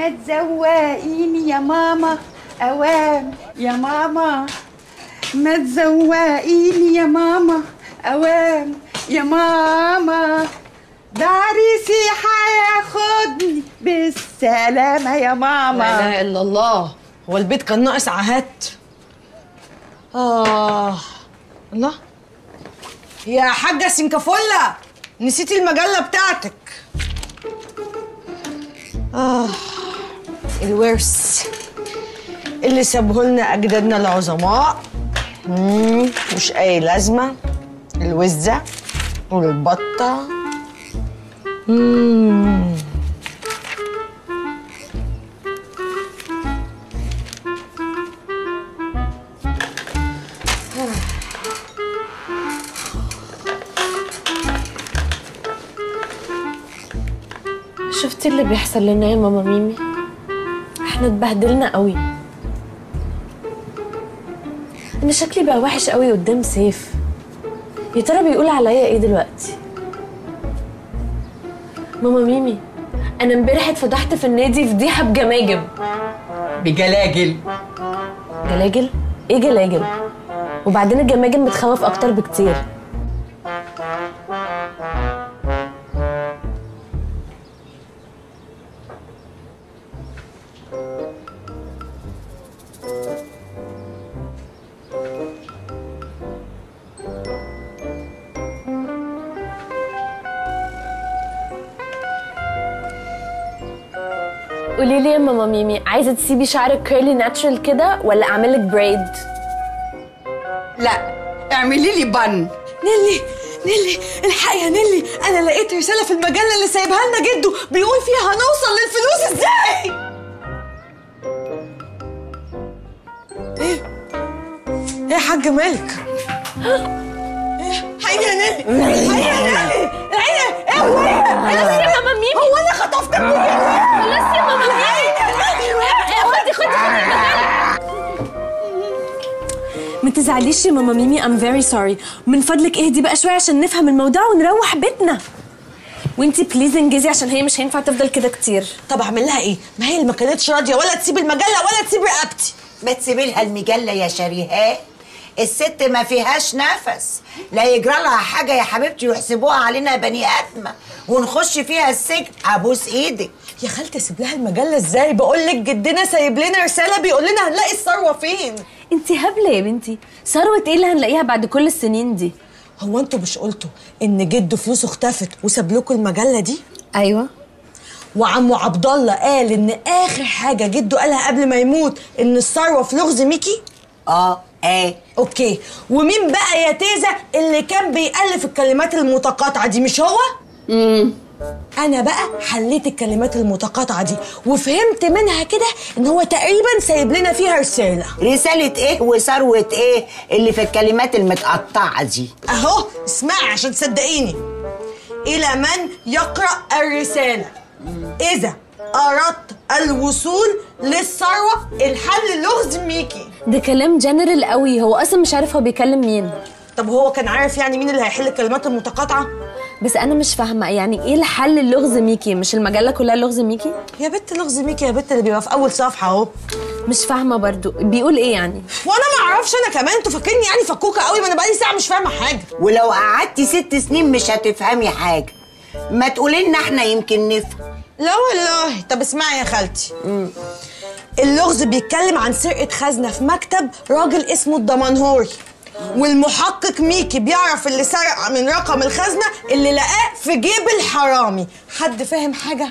ما تزوقيني يا ماما اوام يا ماما، ما تزوقيني يا ماما اوام يا ماما، ده عريسي هياخدني بالسلامة يا ماما. لا اله الا الله، هو البيت كان ناقص عهات؟ الله يا حاجة سنكافولا، نسيتي المجلة بتاعتك. الورث اللي سابهولنا أجدادنا العظماء، مش أي لازمة. الوزة والبطة. شفتي اللي بيحصل لنا يا ماما ميمي؟ احنا اتبهدلنا قوي. انا شكلي بقى وحش قوي قدام سيف. يا ترى بيقول عليا ايه دلوقتي؟ ماما ميمي، انا امبارح اتفضحت في النادي فضيحه بجماجم. بجلاجل. جلاجل؟ ايه جلاجل؟ وبعدين الجماجم بتخوف اكتر بكتير. قولي لي يا ماما ميمي، عايزه تسيبي شعرك كيرلي ناتشرال كده ولا اعملك بريد؟ لا اعملي لي بن. نيلي الحقي يا نيلي، انا لقيت رساله في المجله اللي سايبها لنا جده بيقول فيها هنوصل للفلوس ازاي. ايه يا حاج مالك؟ ايه حقيقي يا نيلي، حقيقي يا نيلي، العيله ايه هو ايه؟ خلاص يا ماما ميمي، هو انا خطفتك خلاص يا ماما ميمي. خدي ما تزعليش يا ماما ميمي، I'm very sorry. من فضلك اهدي بقى شويه عشان نفهم الموضوع ونروح بيتنا. وانتي بليز انجزي عشان هي مش هينفع تفضل كده كتير. طب اعمل لها ايه؟ ما هي اللي ما كانتش راضيه ولا تسيب المجله ولا تسيب رقبتي. ما تسيبي لها المجله يا شريهان، الست ما فيهاش نفس، لا يجرى لها حاجه يا حبيبتي ويحسبوها علينا بني ادمه ونخش فيها السجن. ابوس ايدك يا خالتي. اسيب لها المجله ازاي؟ بقول لك جدنا سايب لنا رساله بيقول لنا هنلاقي الثروه فين. انتي هبله يا بنتي، ثروه ايه اللي هنلاقيها بعد كل السنين دي؟ هو انتوا مش قلتوا ان جده فلوسه اختفت وساب لكم المجله دي؟ ايوه. وعمو عبد الله قال ان اخر حاجه جده قالها قبل ما يموت ان الثروه في لغز ميكي؟ ايه اوكي. ومين بقى يا تيزه اللي كان بيألف الكلمات المتقاطعه دي؟ مش هو؟ انا بقى حليت الكلمات المتقاطعه دي وفهمت منها كده ان هو تقريبا سايب لنا فيها رساله. رساله ايه وثروه ايه اللي في الكلمات المتقطعه دي؟ اهو اسمعي عشان تصدقيني. الى من يقرأ الرساله: اذا اردت الوصول للثروه الحل لغز ميكي. ده كلام جنرال قوي، هو اصلا مش عارف هو بيكلم مين. طب هو كان عارف يعني مين اللي هيحل الكلمات المتقاطعه؟ بس انا مش فاهمه يعني ايه الحل اللغز ميكي؟ مش المجله كلها لغز ميكي؟ يا بت لغز ميكي يا بت اللي بيبقى في اول صفحه اهو. مش فاهمه برضو بيقول ايه يعني. وانا ما اعرفش انا كمان، انتوا فاكريني يعني فكوكه قوي؟ ما انا بقالي ساعه مش فاهمه حاجه. ولو قعدتي 6 سنين مش هتفهمي حاجه، ما تقولي لنا احنا يمكن نفهم. لا والله. طب اسمعي يا خالتي، اللغز بيتكلم عن سرقه خزنه في مكتب راجل اسمه الدمنهوري، والمحقق ميكي بيعرف اللي سرق من رقم الخزنه اللي لقاه في جيب الحرامي. حد فاهم حاجه؟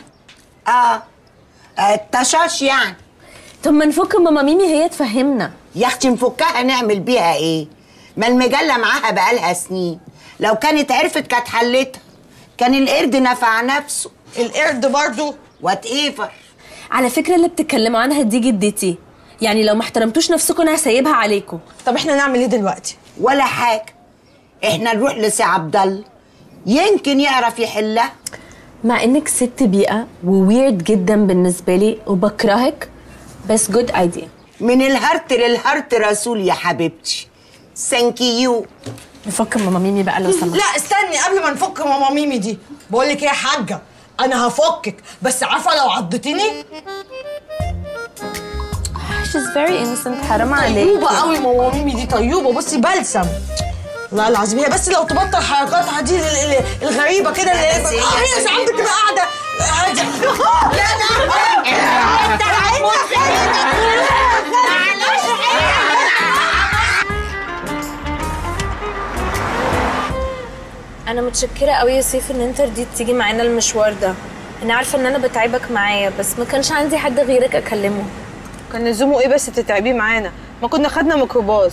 التشاش يعني. طب ما نفك ماما ميمي هي تفهمنا. يا اختي نفكها نعمل بيها ايه؟ ما المجله معاها بقالها سنين، لو كانت عرفت كانت حلتها. كان القرد نفع نفسه. القرد برضو وات ايفر. على فكره اللي بتتكلموا عنها دي جدتي، يعني لو ما احترمتوش نفسكم انا هسيبها عليكم. طب احنا نعمل ايه دلوقتي؟ ولا حاجه، احنا نروح لسي عبد الله يمكن يعرف يحلها. مع انك ست بيئه وويرد جدا بالنسبه لي وبكرهك، بس جود ايديا. من الهرت للهرت رسول يا حبيبتي. ثانك يو. نفك ماما ميمي بقى لو سمحت. لا استني قبل ما نفك ماما ميمي دي. بقول لك ايه يا حاجه، انا هفكك، بس عارفه لو عضتيني. She's very innocent، حرام عليك. طيوبه قوي ماما ميمي دي، طيوبه. بصي بلسم والله العظيم. هي بس لو تبطل حركاتها دي الغريبه كده اللي هي ساعات بتبقى قاعده عادي. انا متشكره قوي يا سيف ان انت رضيت تيجي معانا المشوار ده. انا عارفه ان انا بتعبك معايا، بس ما كانش عندي حد غيرك اكلمه. كان لزومه ايه بس تتعبيه معانا؟ ما كنا خدنا ميكروباص.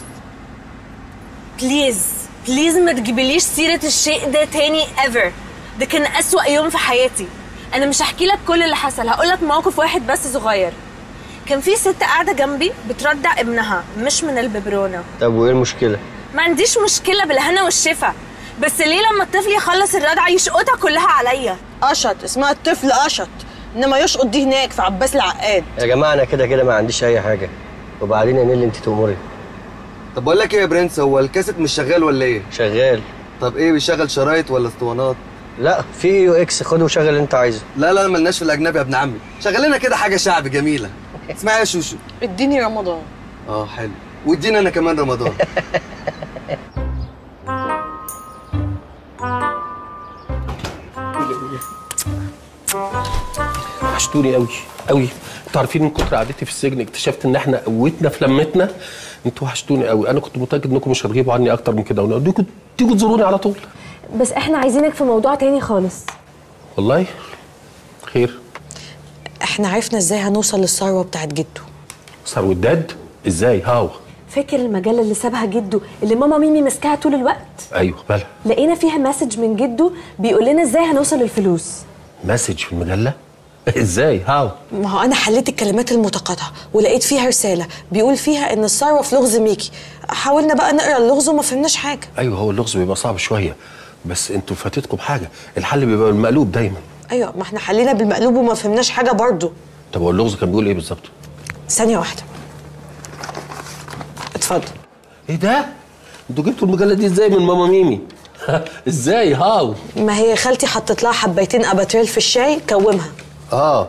بليز بليز ما تجيبليش سيره الشيء ده تاني ايفر. ده كان اسوأ يوم في حياتي. انا مش هحكي لك كل اللي حصل، هقول لك موقف واحد بس صغير. كان في ست قاعده جنبي بترضع ابنها مش من الببرونه. طب وايه المشكله؟ ما عنديش مشكله بالهنا والشفا، بس ليه لما الطفل يخلص الرضعه يشقطها كلها عليا؟ قشط، اسمها الطفل قشط، انما يشقط دي هناك في عباس العقاد. يا جماعه انا كده كده ما عنديش اي حاجه، وبعدين يا نيل انت تأمري. طب بقول لك ايه يا برنس، هو الكاسيت مش شغال ولا ايه؟ شغال. طب ايه بيشغل شرايط ولا اسطوانات؟ لا في يو اكس، خده وشغل اللي انت عايزه. لا ملناش في الاجنبي يا ابن عمي، شغل لنا كده حاجه شعبي جميله. اسمعي يا شوشو. اديني رمضان. حلو، وادينا انا كمان رمضان. وحشتوني قوي قوي. انتوا عارفين من كتر قعدتي في السجن اكتشفت ان احنا قوتنا في لمتنا. انتوا وحشتوني قوي. انا كنت متاكد انكم مش هتغيبوا عني اكتر من كده، ونوديكم تيجوا تزوروني على طول. بس احنا عايزينك في موضوع تاني خالص. والله خير. احنا عرفنا ازاي هنوصل للثروه بتاعت جده. ثروة داد؟ ازاي؟ هاو؟ فاكر المجله اللي سابها جده اللي ماما ميمي ماسكاها طول الوقت؟ ايوه بالها. لقينا فيها مسج من جده بيقول لنا ازاي هنوصل للفلوس. مسج في المجله؟ ازاي؟ هاو؟ ما هو انا حليت الكلمات المتقاطعه ولقيت فيها رساله بيقول فيها ان الثروه في لغز ميكي. حاولنا بقى نقرا اللغز وما فهمناش حاجه. ايوه هو اللغز بيبقى صعب شويه، بس انتوا فاتتكم حاجه. الحل بيبقى بالمقلوب دايما. ايوه ما احنا حلينا بالمقلوب وما فهمناش حاجه برضه. طب هو اللغز كان بيقول ايه بالظبط؟ ثانيه واحده. اتفضل. ايه ده؟ انتوا جبتوا المجله دي ازاي من ماما ميمي؟ ازاي؟ هاو؟ ما هي خالتي حطت لها حبيتين اباتريل في الشاي كومها. هو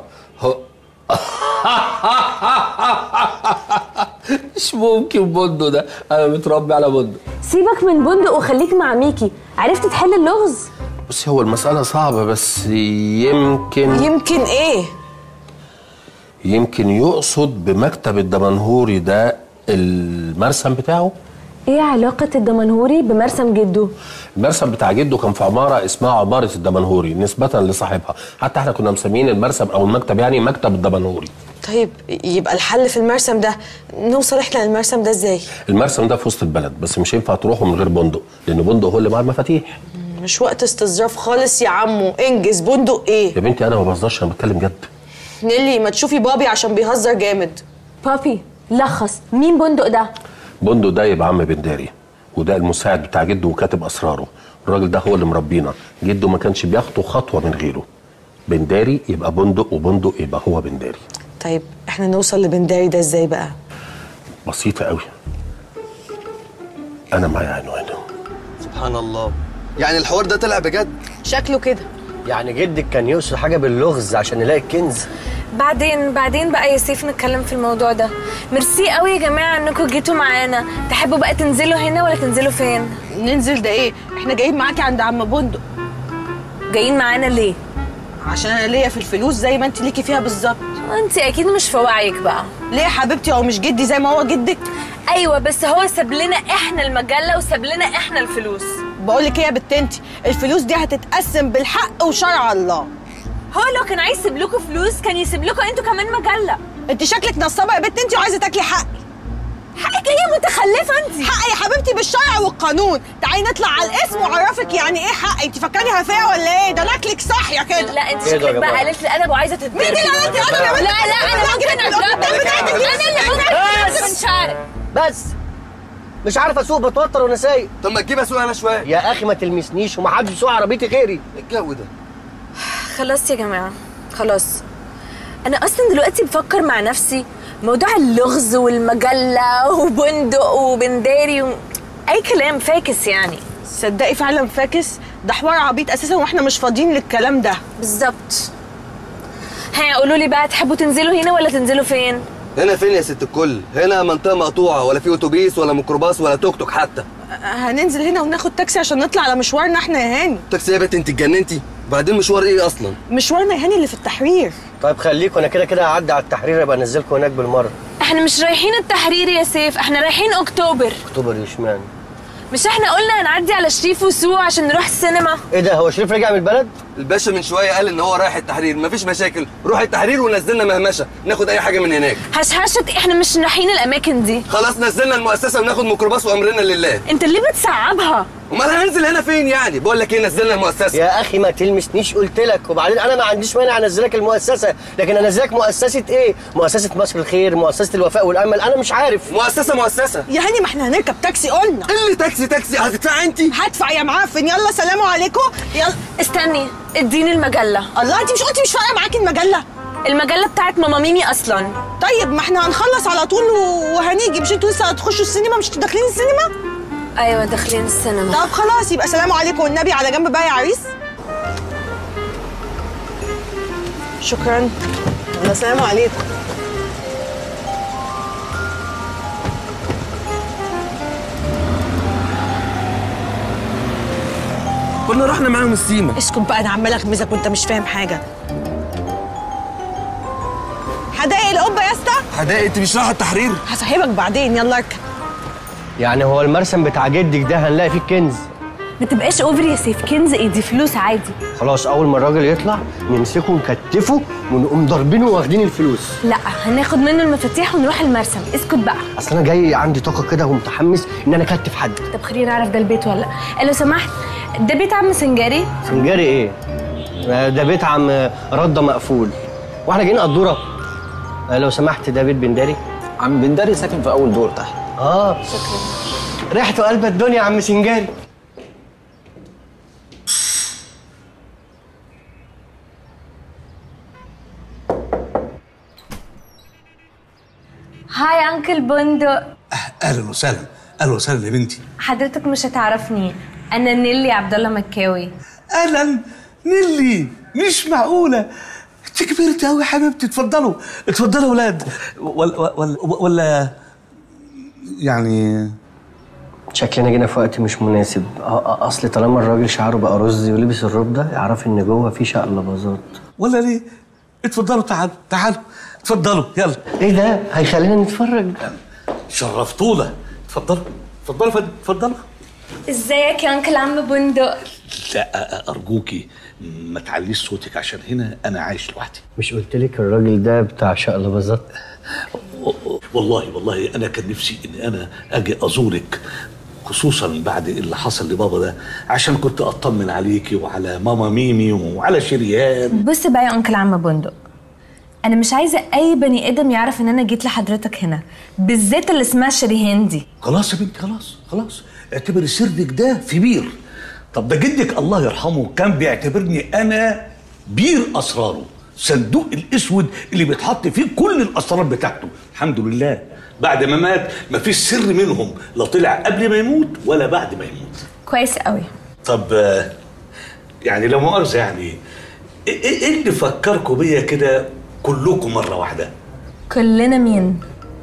مش ممكن بندق ده، انا متربي على بندق. سيبك من بندق وخليك مع ميكي. عرفت تحل اللغز؟ بصي هو المسألة صعبة، بس يمكن ايه؟ يمكن يقصد بمكتب الدمنهوري ده المرسم بتاعه. ايه علاقة الدمنهوري بمرسم جده؟ المرسم بتاع جده كان في عمارة اسمها عمارة الدمنهوري نسبة لصاحبها، حتى احنا كنا مسميين المرسم او المكتب يعني مكتب الدمنهوري. طيب يبقى الحل في المرسم ده. نوصل احنا للمرسم ده ازاي؟ المرسم ده في وسط البلد، بس مش هينفع تروحوا من غير بندق، لان بندق هو اللي معاه المفاتيح. مش وقت استظراف خالص يا عمو، انجز. بندق ايه؟ يا بنتي انا ما بهزرش، انا بتكلم جد. نيلي ما تشوفي بابي عشان بيهزر جامد. بابي لخص، مين بندق ده؟ بندق ده يبقى عم بنداري، وده المساعد بتاع جده وكاتب اسراره. الراجل ده هو اللي مربينا، جده ما كانش بياخده خطوه من غيره. بنداري يبقى بندق، وبندق يبقى هو بنداري. طيب احنا نوصل لبنداري ده ازاي بقى؟ بسيطه قوي، انا معايا عنوانه. سبحان الله، يعني الحوار ده طلع بجد؟ شكله كده. يعني جدك كان يقصد حاجه باللغز عشان نلاقي الكنز؟ بعدين بقى يا سيف نتكلم في الموضوع ده. ميرسي قوي يا جماعه انكم جيتوا معانا. تحبوا بقى تنزلوا هنا ولا تنزلوا فين؟ ننزل ده ايه؟ احنا جايين معاكي عند عم بندق. جايين معانا ليه؟ عشان انا ليا في الفلوس زي ما انت ليكي فيها بالظبط. انت اكيد مش في وعيك بقى. ليه يا حبيبتي؟ هو مش جدي زي ما هو جدك؟ ايوه بس هو ساب لنا احنا المجله وساب لنا احنا الفلوس. بقول لك ايه يا بت انت، الفلوس دي هتتقسم بالحق وشرع الله. هو لو كان عايز يسيب لكم فلوس كان يسيب لكم انتوا كمان مجله. انت شكلك نصابه يا بت انت وعايزه تاكلي حقي. حقك ايه يا متخلفه انت؟ حقي يا حبيبتي بالشرع والقانون. تعالي نطلع على الاسم واعرفك يعني ايه حقي. انت فاكراني هفيه ولا ايه؟ ده انا اكلك صاحيه كده. لا انت شكلك بقى قالت لي ادب وعايزه تتضرب. مين اللي قالت لي ادب يا بنت؟ لا انا ممكن اضربك. انا اللي ممكن من شعرك. بس مش عارف اسوق، بتوتر وانا سايق. طب ما تجيب اسوق انا شويه يا اخي ما تلمسنيش، ومحدش يسوق عربيتي غيري. الجو ده. خلاص يا جماعه خلاص. انا اصلا دلوقتي بفكر مع نفسي موضوع اللغز والمجله وبندق وبنداري اي كلام فاكس يعني. صدقي فعلا فاكس، ده حوار عبيط اساسا واحنا مش فاضيين للكلام ده. بالظبط. ها قولوا لي بقى، تحبوا تنزلوا هنا ولا تنزلوا فين؟ هنا فين يا ست الكل؟ هنا منطقه مقطوعه، ولا في اتوبيس ولا ميكروباص ولا توك توك حتى. هننزل هنا وناخد تاكسي عشان نطلع على مشوارنا احنا يا هاني. تاكسي يا بنت، انت اتجننتي؟ وبعدين مشوار ايه اصلا؟ مشوارنا يا هاني اللي في التحرير. طيب خليكوا، انا كده كده هعدي على التحرير، ابقى انزلكوا هناك بالمره. احنا مش رايحين التحرير يا سيف، احنا رايحين اكتوبر. اكتوبر اشمعنى؟ مش احنا قلنا هنعدي على شريف وسو عشان نروح السينما؟ ايه ده، هو شريف رجع من البلد؟ الباشا من شويه قال ان هو رايح التحرير. مفيش مشاكل، روح التحرير ونزلنا مهمشه ناخد اي حاجه من هناك. هشهشت، احنا مش رايحين الاماكن دي. خلاص نزلنا المؤسسه وناخد ميكروباص وامرنا لله. انت ليه بتصعبها؟ امال هننزل هنا فين يعني؟ بقول لك ايه، نزلنا المؤسسه. يا اخي ما تلمسنيش قلت لك. وبعدين انا ما عنديش مانع انزلك المؤسسه، لكن انزلك مؤسسه ايه؟ مؤسسه مصر الخير، مؤسسه الوفاء والامل، انا مش عارف. مؤسسه يا هاني ما احنا هنركب تاكسي قلنا. ايه اللي تاكسي هتدفعي انت؟ هدفع يا معفن. يلا سلام عليكم. يلا استني، اديني المجله. الله، انت مش قلتي مش فارقه معاكي المجله؟ المجله بتاعت ماما ميمي اصلا. طيب ما احنا هنخلص على طول وهنيجي. مش انتوا لسه هتخشوا السينما؟ مش انتوا داخلين السينما؟ ايوه داخلين السينما. طب خلاص يبقى سلام عليكم والنبي على جنب بقى يا عريس. شكرا. يلا سلام عليكم. كنا رحنا معاهم السيما. اسكت بقى، انا عماله اغمزك وانت مش فاهم حاجه. حدائق القبه يا اسطى. حدائق؟ انت مش رايحه التحرير؟ هفهمك بعدين، يلا اركب. يعني هو المرسم بتاع جدك ده هنلاقي فيه كنز؟ ما تبقاش اوفر يا سيف، كنز ايه؟ دي فلوس عادي. خلاص اول ما الراجل يطلع نمسكه ونكتفه ونقوم ضاربينه واخدين الفلوس. لا، هناخد منه المفاتيح ونروح المرسم. اسكت بقى. اصل انا جاي عندي طاقه كده ومتحمس ان انا اكتف حد. طب خليني اعرف ده البيت ولا لا؟ لو سمحت، ده بيت عم سنجاري؟ سنجاري ايه؟ ده بيت عم رده مقفول. واحنا جايين قدوره. لو سمحت، ده بيت بنداري؟ عم بنداري ساكن في اول دور تحت. شكرا. ريحته قلب الدنيا يا عم سنجاري. هاي انكل بندق. اهلا وسهلا. اهلا وسهلا يا بنتي. حضرتك مش هتعرفني، انا نيلي عبد الله مكاوي. اهلا نيلي. مش معقوله، انت كبرت قوي يا حبيبتي. اتفضلوا اتفضلوا يا ولاد. ولا يعني شكلنا جينا في وقت مش مناسب. اصل طالما الراجل شعره بقى رز ولبس الروب ده، يعرف ان جوه في شقلباظات. ولا ليه؟ اتفضلوا، تعالوا اتفضلوا يلا. ايه ده؟ هيخلينا نتفرج. شرفتونا. اتفضلوا اتفضلوا. ازيك يا انكل عم بندق؟ لا ارجوكي ما تعليش صوتك عشان هنا انا عايش لوحدي. مش قلت لك الراجل ده بتاع شقلباظات؟ والله انا كان نفسي ان انا اجي ازورك، خصوصا بعد اللي حصل لبابا ده، عشان كنت اطمن عليكي وعلى ماما ميمي وعلى شريان. بص بقى يا انكل عم بندق، انا مش عايزه اي بني ادم يعرف ان انا جيت لحضرتك هنا، بالذات اللي اسمها شريهان دي. خلاص يا بنتي، خلاص اعتبري سرك ده في بير. طب ده جدك الله يرحمه كان بيعتبرني انا بير اسراره، صندوق الاسود اللي بيتحط فيه كل الاسرار بتاعته. الحمد لله بعد ما مات مفيش سر منهم لا طلع قبل ما يموت ولا بعد ما يموت. كويس قوي. طب يعني لا مؤاخذه، يعني ايه اللي فكركم بيا كده كلكم مره واحده؟ كلنا مين؟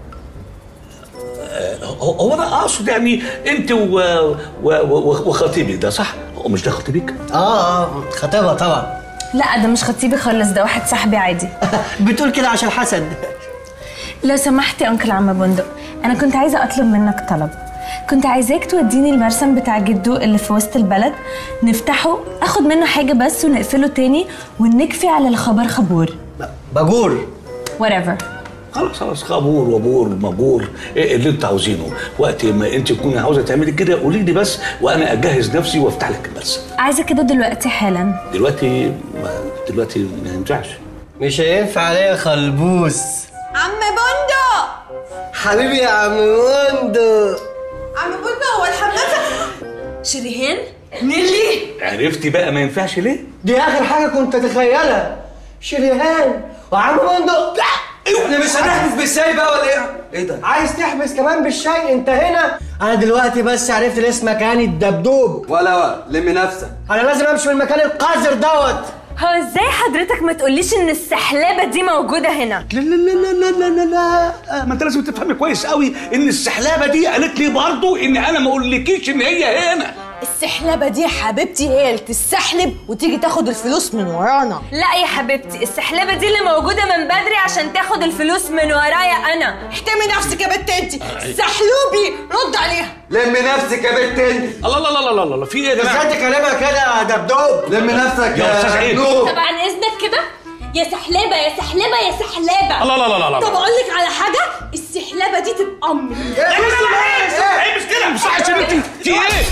هو انا اقصد يعني انت وخطيبك ده، صح؟ هو مش ده خطيبك؟ خطيبها طبعا. لا ده مش خطيبي خالص، ده واحد صاحبي عادي. بتقول كده عشان حسد. لو سمحت يا انكل عم بندق، انا كنت عايزه اطلب منك طلب. كنت عايزاك توديني المرسم بتاع جدو اللي في وسط البلد، نفتحه، اخد منه حاجه بس ونقفله تاني ونكفي على الخبر خبور. باجور whatever. خلاص خبور وبور مبور، ايه اللي انت عاوزينه. وقت ما انت تكوني عاوزه تعملي كده قولي لي بس، وانا اجهز نفسي وافتح لك المرسم. عايزه كده دلوقتي حالا. دلوقتي ما ينفعش. مش هينفع ليا خلبوس. عم بندق حبيبي يا عم بندق. عم بندق هو الحمام شريهان؟ نيلي؟ عرفتي بقى ما ينفعش ليه؟ دي اخر حاجه كنت اتخيلها. شريهان وعم بندق. لا احنا مش هنحبس بالشاي بقى ولا ايه؟ ايه ده؟ عايز تحبس كمان بالشاي؟ انت هنا؟ انا دلوقتي بس عرفت الاسم مكاني الدبدوب. ولا لم نفسك. انا لازم امشي من المكان القذر دوت. هو ازاي حضرتك ما تقوليش ان السحلابه دي موجوده هنا؟ لا لا لا لا لا لا لا، ما انت لازم تفهمي كويس قوي ان السحلابه دي قالت لي برضه ان انا ما اقولكيش ان هي هنا. السحلبه دي يا حبيبتي هي اللي تستحلب وتيجي تاخد الفلوس من ورانا. لا يا حبيبتي، السحلبه دي اللي موجوده من بدري عشان تاخد الفلوس من ورايا انا. احترمي نفسك يا بنت انت. سحلوبي رد عليها. لم نفسك يا بنت انت. الله الله الله الله الله، في ايه يا جماعه؟ ازاي تكلمها كده يا دبدوب؟ لم نفسك يا استاذ عيد. طب عن اذنك كده، يا سحلابه يا سحلابه يا سحلابه. الله الله الله الله. طب اقول لك على حاجه، السحلبه دي تبقى امي. ايه مش كده، مش صح يا بنتي، في ايه؟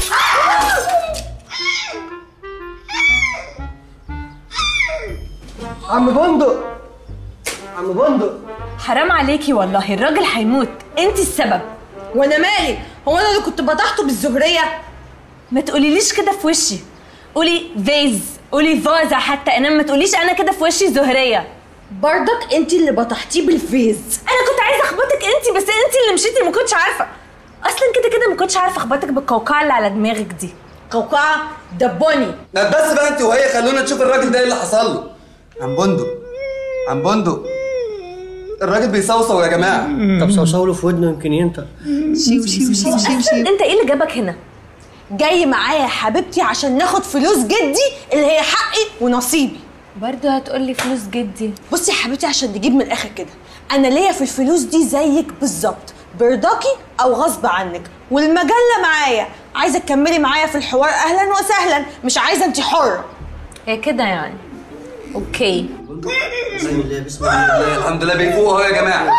عم بندق، عم بندق، حرام عليكي والله، الراجل هيموت، انت السبب. وانا مالي؟ هو انا اللي كنت بطحته بالزهريه؟ ما تقوليليش كده في وشي، قولي فيز، قولي فازة حتى، انما ما تقوليش انا كده في وشي زهريه. برضك انت اللي بطحتيه بالفيز. انا كنت عايزه اخبطك انت، بس انت اللي مشيتي، ما كنتش عارفه اصلا. كده ما كنتش عارفه اخبطك بالقوقعه اللي على دماغك دي. قوقعه دبوني. بس بقى انت وهي خلونا نشوف الراجل ده ايه اللي حصل له. عم بندق، عم بندق، الراجل بيصوصو يا جماعه. طب صوصو له في ودنه يمكن ينطق. انت ايه اللي جابك هنا؟ جاي معايا يا حبيبتي عشان ناخد فلوس جدي اللي هي حقي ونصيبي. برضه هتقولي فلوس جدي؟ بصي يا حبيبتي عشان نجيب من الاخر كده، انا ليا في الفلوس دي زيك بالظبط، برضاكي او غصب عنك، والمجله معايا، عايزه تكملي معايا في الحوار اهلا وسهلا، مش عايزه انت حره. هي كده يعني. اوكي. بسم الله بسم الله. الحمد لله بيفوق اهو يا جماعه.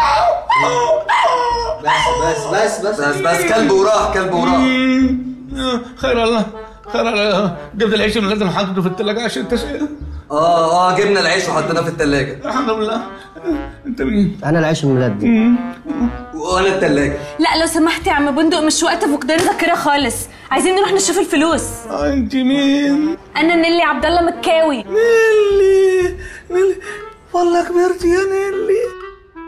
بس كلب وراح، كلب وراح. خير الله، خير الله. جبت العيش من لازم حاطه في الثلاجه عشان التسقيه. جبنا العيش وحطيناه في الثلاجه. الحمد لله. انت مين؟ انا العيش الملدي. وانا الثلاجه. لا لو سمحت يا عم بندق، مش وقت فقدان ذاكره خالص، عايزين نروح نشوف الفلوس. انت مين؟ انا نيلي عبد الله مكاوي. نيلي والله كبرت يا نيلي.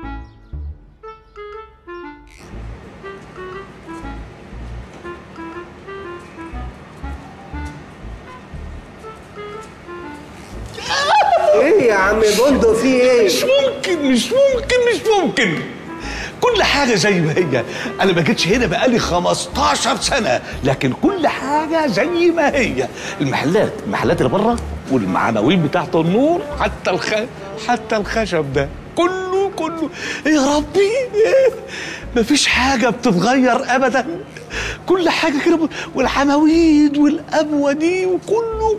ايه يا عم بندق في ايه؟ مش ممكن كل حاجة زي ما هي. أنا ما جيتش هنا بقالي 15 سنة، لكن كل حاجة زي ما هي. المحلات اللي بره والمعناوين بتاعت النور، حتى الخشب ده كله يا ربي مفيش حاجة بتتغير أبدا. كل حاجة كده، والعواميد والأبوة دي وكله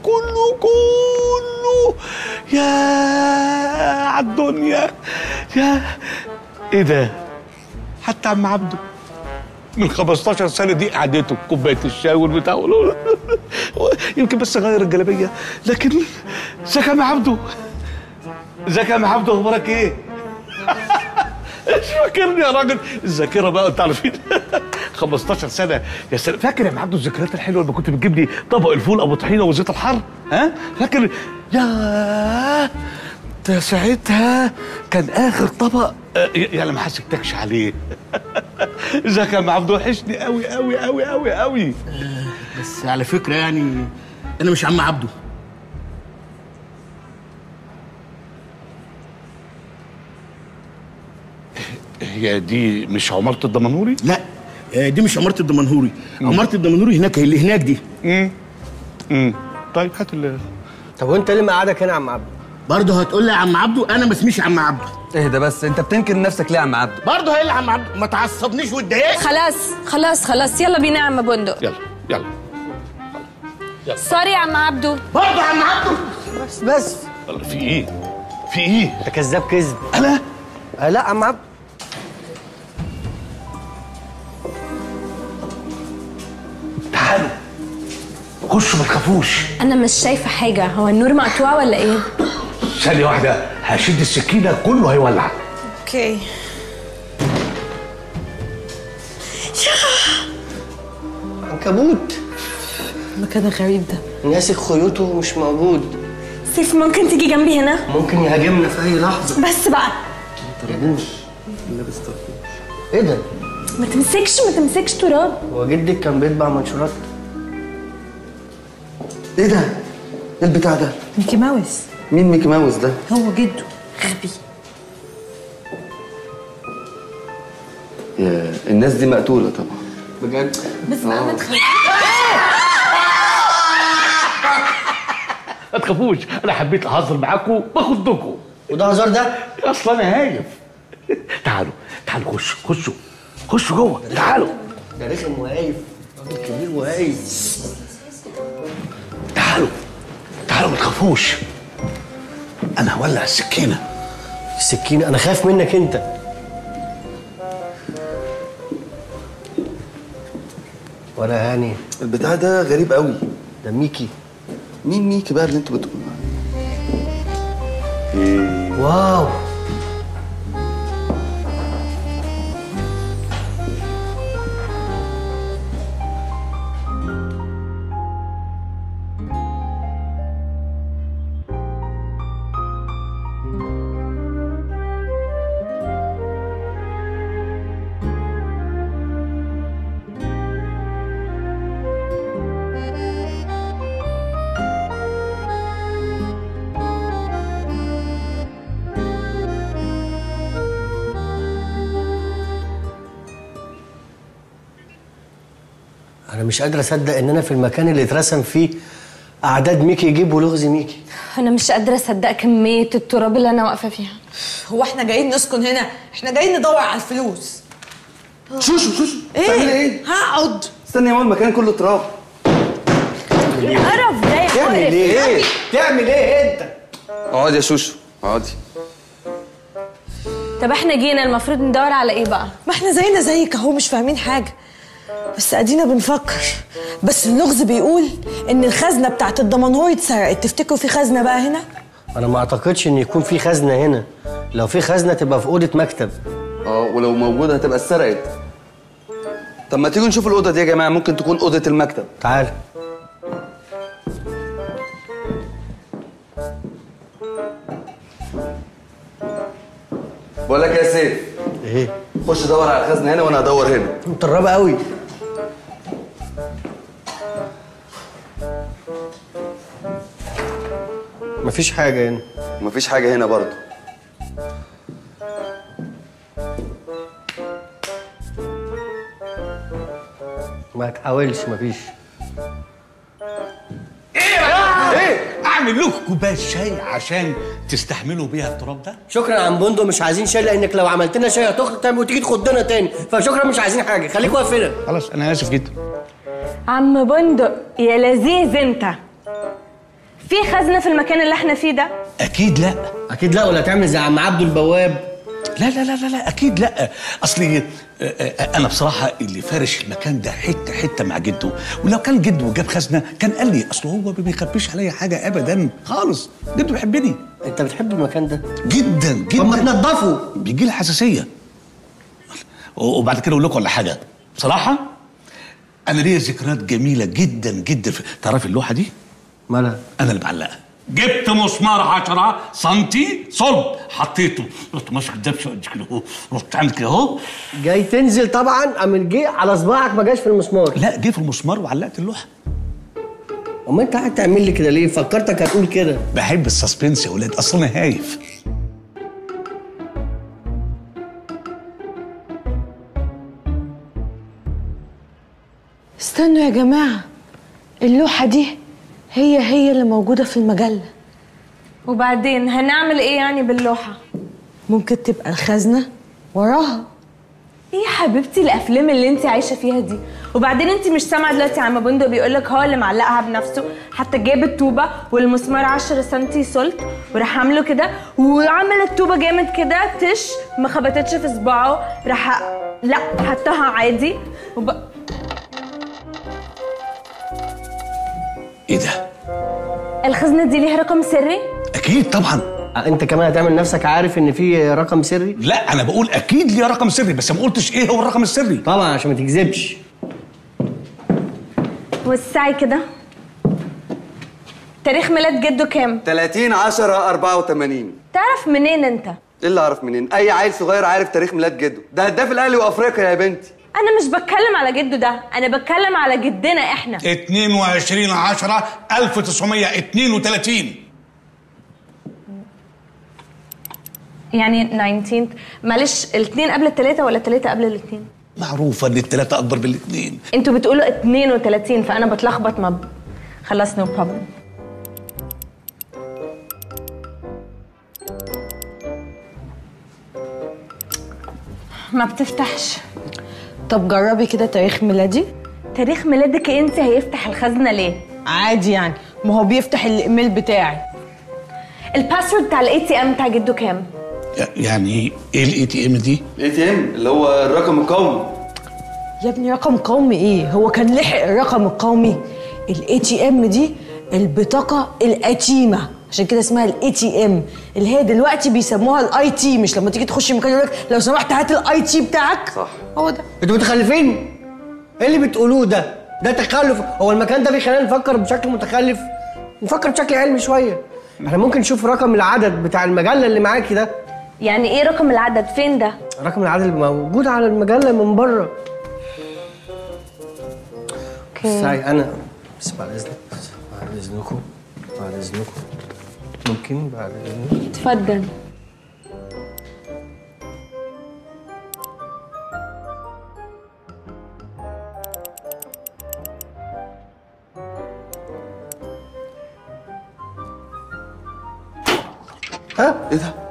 يا عالدنيا يا ايه ده. حتى عم عبده من 15 سنة دي قعدته كوباية الشاي والبتاع يمكن بس غير الجلابية، لكن ازيك يا عم عبده؟ ازيك يا عم عبده، اخبارك ايه؟ مش فاكرني يا راجل؟ الذاكرة بقى انت عارفين. 15 سنة يا سلام. فاكر يا عم عبده الذكريات الحلوة لما كنت بتجيب لي طبق الفول ابو طحينة وزيت الحار؟ ها؟ فاكر؟ يا ده ساعتها كان اخر طبق يعني ما حسبتكش عليه. ازيك يا عم عبده؟ وحشني قوي. بس على فكرة يعني انا مش عم عبده. هي دي مش عمارة الدمنهوري؟ لا دي مش عمارة الدمنهوري. عمارة الدمنهوري هناك، اللي هناك دي. طيب هات طب وانت ليه مقعدك هنا يا عم عبده؟ برضه هتقول لي يا عم عبده؟ انا ما اسميش عم عبده. اهدى بس، انت بتنكر نفسك ليه يا عم عبده؟ برضه هي اللي عم عبده، ما تعصبنيش واتضايقت. خلاص يلا بينا يا عم بندق. يلا سوري يا عم عبده. برضه يا عم عبده. بس في ايه؟ انت كذاب كذب. انا؟ لا يا عم عبده. تعالوا خشوا ما تخافوش. انا مش شايفه حاجه، هو النور مقطوع ولا ايه؟ ثانية واحدة هشد السكينة كله هيولع. اوكي. عنكبوت. المكان الغريب ده ماسك خيوطه ومش موجود. سيف ممكن تيجي جنبي هنا؟ ممكن يهاجمنا في اي لحظة. بس بقى طربوش لابس طربوش. ايه ده؟ ما تمسكش تراب. هو جدك كان بيطبع منشورات؟ ايه ده؟ ايه البتاع ده؟ ميكي ماوس. مين ميكي ماوس ده؟ هو جده غبي. يا الناس دي مقتولة طبعا. بجد؟ بس بقى ما تخافش. ما تخافوش، انا حبيت اهزر معاكم باخدكم. وده هزار ده؟ اصلا انا هايف. تعالوا خشوا جوه، تعالوا. ده رخم وهايف، راجل كبير وهايف. تعالوا ما تخافوش. انا هولع السكينه. السكينه؟ انا خايف منك انت. ولا هاني البتاع ده غريب قوي. ده ميكي. مين ميكي بقى اللي انتوا بتقولوا عليه؟ واو. أنا مش قادر أصدق إن أنا في المكان اللي اترسم فيه أعداد ميكي يجيب ولغز ميكي. انا مش قادره اصدق كميه التراب اللي انا واقفه فيها. هو احنا جايين نسكن هنا؟ احنا جايين ندور على الفلوس. شوشو بتعملي ايه؟ هقعد. استني يا ماما، المكان كله تراب. القرف ده يا تعمل ايه؟ تعمل ايه انت؟ اقعدي يا شوشو اقعدي. طب احنا جينا المفروض ندور على ايه بقى؟ ما احنا زينا زيك اهو، مش فاهمين حاجه، بس ادينا بنفكر. بس اللغز بيقول ان الخزنه بتاعت الدمنهوري اتسرقت. تفتكروا في خزنه بقى هنا؟ انا ما اعتقدش ان يكون في خزنه هنا. لو في خزنه تبقى في اوضه مكتب. ولو موجوده هتبقى اتسرقت. طب ما تيجوا نشوف الاوضه دي يا جماعه، ممكن تكون اوضه المكتب. تعال. بقول لك يا سيف. ايه؟ خش دور على الخزنه هنا وانا هدور هنا. مطربه قوي. مفيش حاجه هنا. مفيش حاجه هنا برضه. ما تحاولش، مفيش. ايه؟ اعمل لكم كوبايه شاي عشان تستحملوا بيها التراب ده؟ شكرا يا عم بندق، مش عايزين شاي لانك لو عملت لنا شاي هتخرج وتيجي تخضنا تاني، فشكرا مش عايزين حاجه، خليك واقف هنا. خلاص انا اسف جدا. عم بندق يا لذيذ انت، في خزنه في المكان اللي احنا فيه ده؟ اكيد لا. اكيد لا، ولا تعمل زي عم عبده البواب. لا لا لا لا اكيد لا. اصلي انا بصراحه اللي فارش المكان ده حته حته مع جده، ولو كان جده جاب خزنه كان قال لي، اصل هو ما بيخبيش عليا حاجه ابدا خالص. جده بيحبني. انت بتحب المكان ده جدا جدا. طب ما تنضفه. بيجي لي حساسيه. وبعد كده اقول لكم على حاجه بصراحه، انا ليا ذكريات جميله جدا جدا. تعرف اللوحه دي؟ مالها؟ انا اللي بعلقها. جبت مسمار 10 سنتي صلب، حطيته، رحت ماسك الدبشه كده اهو، رحت عامل كده اهو. جاي تنزل طبعا، قام جه على صباعك ما جاش في المسمار. لا جه في المسمار وعلقت اللوحه. اما انت قاعد تعمل لي كده ليه؟ فكرتك هتقول كده. بحب السسبنس يا ولاد، اصل انا هايف. استنوا يا جماعه، اللوحه دي هي اللي موجوده في المجله. وبعدين هنعمل ايه يعني باللوحه؟ ممكن تبقى الخزنه وراها. ايه يا حبيبتي الافلام اللي انت عايشه فيها دي؟ وبعدين انت مش سامعه دلوقتي عم بندق بيقول لك هو اللي معلقها بنفسه، حتى جاب الطوبه والمسمار 10 سم سلط وراح عامله كده، وعمل الطوبه جامد كده تش ما خبطتش في صباعه، راح لا حطها عادي ايه ده؟ الخزنه دي ليها رقم سري؟ اكيد طبعا. انت كمان هتعمل نفسك عارف ان في رقم سري؟ لا انا بقول اكيد ليه رقم سري، بس ما قلتش اي هو الرقم السري. طبعا عشان ما تكذبش. وسعي كده. تاريخ ميلاد جده كام؟ 30/10/84. تعرف منين انت؟ ايه اللي اعرف منين؟ اي عيل صغير عارف تاريخ ميلاد جده، ده هداف الاهلي وافريقيا يا بنتي. انا مش بتكلم على جده ده، انا بتكلم على جدنا احنا. 22/10/1932. يعني 19 معلش، الاثنين قبل الثلاثه ولا الثلاثه قبل الاثنين؟ معروفه ان الثلاثه اكبر من الاثنين. انتوا بتقولوا 32 فانا بتلخبط. ما خلاص نو بروبلم. ما بتفتحش. طب جربي كده تاريخ ميلادي. تاريخ ميلادك انت هيفتح الخزنه ليه؟ عادي يعني، ما هو بيفتح الايميل بتاعي. الباسورد بتاع الاي تي ام بتاع جده كام؟ يعني ايه الاي تي ام دي؟ الاي تي ام اللي هو الرقم القومي. يا ابني رقم قومي ايه؟ هو كان لحق الرقم القومي؟ الاي تي ام دي البطاقه القديمه، عشان كده اسمها الاي تي ام، اللي هي دلوقتي بيسموها الاي تي. مش لما تيجي تخش مكان يقول لك لو سمحت هات الاي تي بتاعك؟ صح، هو ده. انتوا متخلفين؟ ايه اللي بتقولوه ده؟ ده تخلف. هو المكان ده بيخلينا نفكر بشكل متخلف؟ نفكر بشكل علمي شويه. احنا ممكن نشوف رقم العدد بتاع المجله اللي معاكي ده. يعني ايه رقم العدد؟ فين ده؟ رقم العدد اللي موجود على المجله من بره. اوكي. انا بس بعد اذنك، بعد اذنكم، بعد اذنكم، ممكن بعد اذنك؟ اتفضل. ها؟ ايه ده؟